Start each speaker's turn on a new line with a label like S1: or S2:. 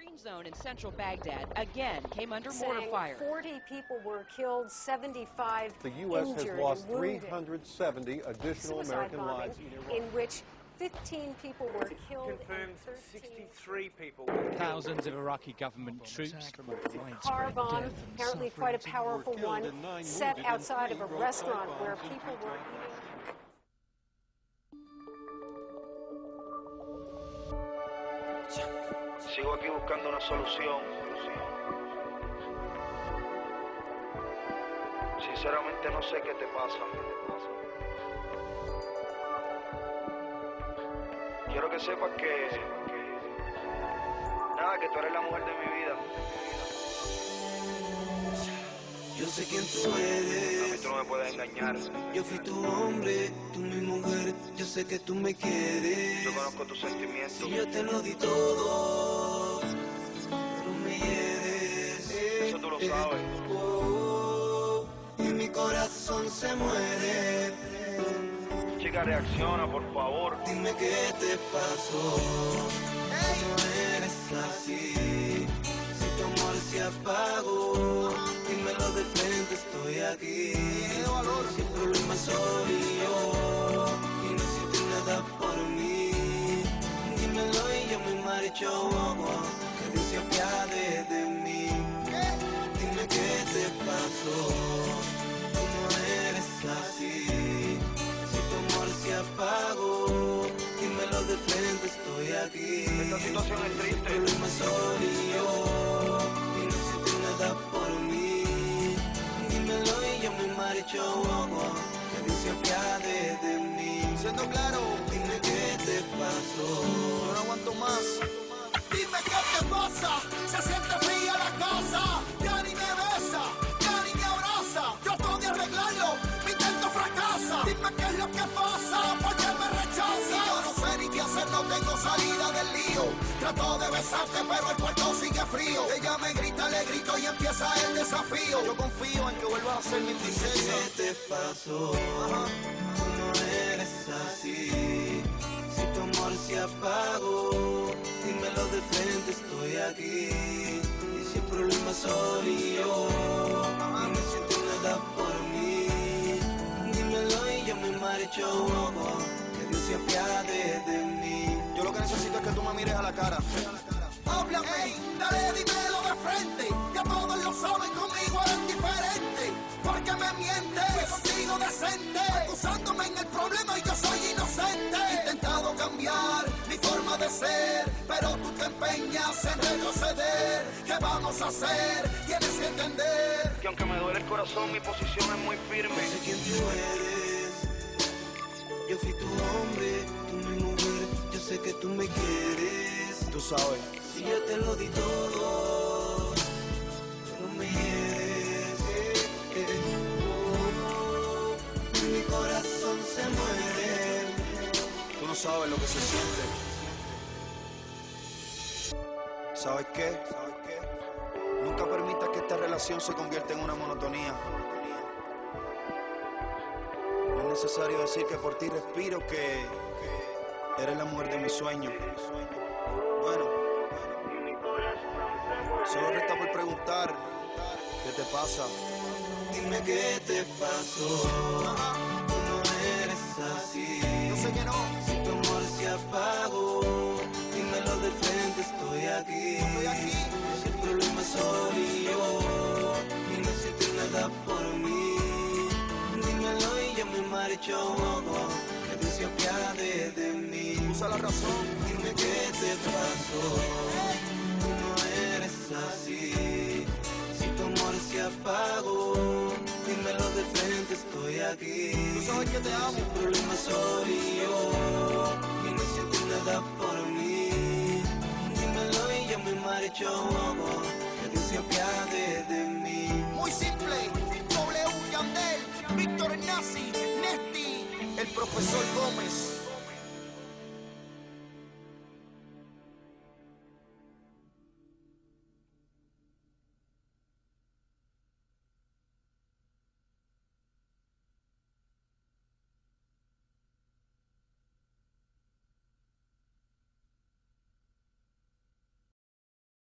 S1: zone in central Baghdad again came under mortar fire.
S2: 40 people were killed, 75
S3: The U.S. has
S2: injured
S3: lost
S2: and wounded.
S3: 370 additional American lives in Iraq,
S2: in which 15 people were killed.
S4: Confirmed 63 people.
S5: Thousands of Iraqi government troops.
S2: Car bomb, apparently quite a powerful one, set outside of a restaurant where people were eating.
S6: Sigo aquí buscando una solución. Sinceramente no sé qué te pasa. Quiero que sepas que nada, que tú eres la mujer de mi vida.
S7: Yo sé quién tú eres.
S6: A mí tú no me puedes engañar.
S7: Yo fui tu hombre, tú mi mujer. Yo sé que tú me quieres.
S6: Yo conozco tus sentimientos.
S7: Y yo te lo di todo, pero me hieres.
S6: Eso tú lo sabes.
S7: Y mi corazón se muere.
S6: Chica, reacciona, por favor.
S7: Dime qué te pasó. No eres así. Si tu amor se apagó, dímelo de frente, estoy aquí. Si el problema soy yo y no sientes nada por mí, dímelo y yo me marcho. Que Dios se apiade de mí. Dime qué te pasó. Tú no eres así. Si tu amor se apagó, dímelo de frente, estoy aquí.
S6: Esta situación es
S7: Si el
S6: triste.
S7: problema soy yo y no sientes nada por mí, dímelo y yo me marcho. Que Dios se apiade de mí.
S4: Siendo claro,
S7: Dime qué te pasó.
S4: yo no aguanto más.
S8: Dime qué te pasa, se siente fría la casa, ya ni me besa, ya ni me abraza, yo trato de arreglarlo, mi intento fracasa. Dime qué es lo que pasa, por qué me rechaza. Y yo no sé ni qué hacer, no tengo salida del lío. Trato de besarte pero el cuarto sigue frío. Ella me grita, le grito y empieza el desafío.
S4: Yo confío en que vuelvas a ser mi princesa.
S7: ¿Qué te pasó? Tú no eres así. Si tu amor se apagó, dímelo de frente, estoy aquí. Y si el problema soy yo y no sientes nada por mí, dímelo y yo me marcho. Que Dios se apiade de mí.
S4: Yo lo que necesito es que tú me mires a la cara.
S8: Háblame, dale, dímelo de frente. Ya todos lo saben, conmigo eres diferente. Porque me mientes, fui contigo decente, acusándome en el problema y yo soy inocente. He intentado cambiar mi forma de ser, pero tú te empeñas en retroceder. ¿Qué vamos a hacer? Tienes que entender
S6: Que aunque me duele el corazón, mi posición es muy firme.
S7: Yo sé quién tú eres. Yo fui tu hombre, tú mi mujer. Yo sé que tú me quieres.
S4: Tú sabes.
S7: Si yo te lo di todo, pero me hieres. Y mi corazón se muere.
S4: Tú no sabes lo que se siente. ¿Sabes qué? Nunca permitas que esta relación se convierta en una monotonía. No es necesario decir que por ti respiro, que eres la mujer de mis sueños. Bueno, solo resta por preguntar, ¿qué te pasa?
S7: Dime qué te pasó. Tú no eres así.
S4: Yo sé que no.
S7: Si tu amor se apagó, dímelo de frente, estoy aquí.
S4: Estoy aquí.
S7: Si el problema soy yo y no sientes nada por mí, dímelo y yo me marcho. Que Dios se apiade de mí.
S4: Usa la razón.
S7: Dime qué te pasó. Tú no eres así. Si tu amor se apagó, dímelo de frente, estoy aquí.
S4: Tú sabes que te amo.
S7: Si el problema soy yo y no sientes nada por mí, dímelo y yo me marcho. Que Dios se apiade de mí.
S8: muy simple. W. Yandel, Víctor Nazi, Nesti,
S4: El profesor Gómez.